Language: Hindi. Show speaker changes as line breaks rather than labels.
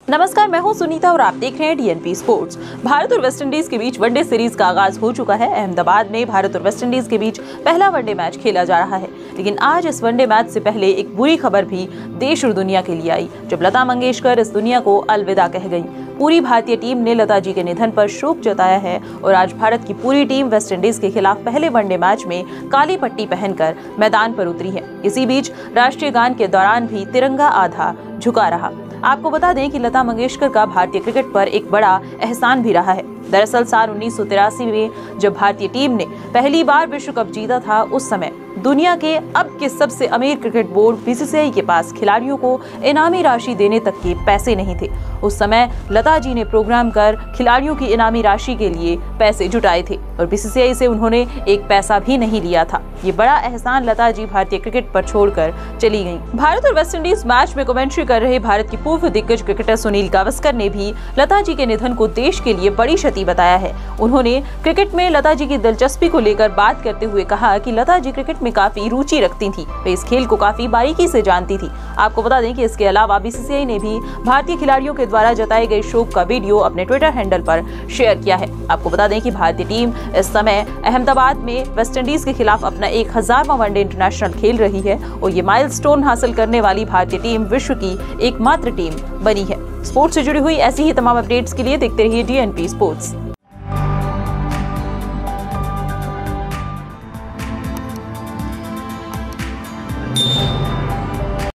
नमस्कार, मैं हूं सुनीता और आप देख रहे हैं डीएनपी स्पोर्ट्स। भारत और वेस्टइंडीज के बीच वनडे सीरीज का आगाज हो चुका है। अहमदाबाद में भारत और वेस्टइंडीज के बीच पहला वनडे मैच खेला जा रहा है। लेकिन आज इस वनडे मैच से पहले एक बुरी खबर भी देश और दुनिया के लिए आई, जब लता मंगेशकर इस दुनिया को अलविदा कह गई। पूरी भारतीय टीम ने लता जी के निधन पर शोक जताया है और आज भारत की पूरी टीम वेस्टइंडीज के खिलाफ पहले वनडे मैच में काली पट्टी पहनकर मैदान पर उतरी है। इसी बीच राष्ट्रीय गान के दौरान भी तिरंगा आधा झुका रहा। आपको बता दें कि लता मंगेशकर का भारतीय क्रिकेट पर एक बड़ा एहसान भी रहा है। दरअसल साल 1983 में जब भारतीय टीम ने पहली बार विश्व कप जीता था, उस समय दुनिया के अब के सबसे अमीर क्रिकेट बोर्ड बीसीसीआई के पास खिलाड़ियों को इनामी राशि देने तक के पैसे नहीं थे। उस समय लता जी ने प्रोग्राम कर खिलाड़ियों की इनामी राशि के लिए पैसे जुटाए थे और बीसीसीआई से उन्होंने एक पैसा भी नहीं लिया था। ये बड़ा एहसान लता जी भारतीय क्रिकेट पर छोड़कर चली गईं। भारत और वेस्टइंडीज मैच में कमेंट्री कर रहे भारत की पूर्व दिग्गज क्रिकेटर सुनील गावस्कर ने भी लता जी के निधन को देश के लिए बड़ी क्षति बताया है। उन्होंने क्रिकेट में लता जी की दिलचस्पी को लेकर बात करते हुए कहा कि लता जी क्रिकेट में काफी रुचि रखती थी, वे इस खेल को काफी बारीकी से जानती थी। आपको बता दें कि इसके अलावा बीसीसीआई ने भी भारतीय खिलाड़ियों के द्वारा जताए गए शोक का वीडियो अपने ट्विटर हैंडल पर शेयर किया है। आपको बता दें कि भारतीय टीम इस समय अहमदाबाद में वेस्टइंडीज के खिलाफ अपना 1000वां वनडे इंटरनेशनल खेल रही है और ये माइलस्टोन हासिल करने वाली भारतीय टीम विश्व की एकमात्र टीम बनी है। स्पोर्ट्स से जुड़ी हुई ऐसी ही तमाम अपडेट्स के लिए देखते रहिए डीएनपी स्पोर्ट्स।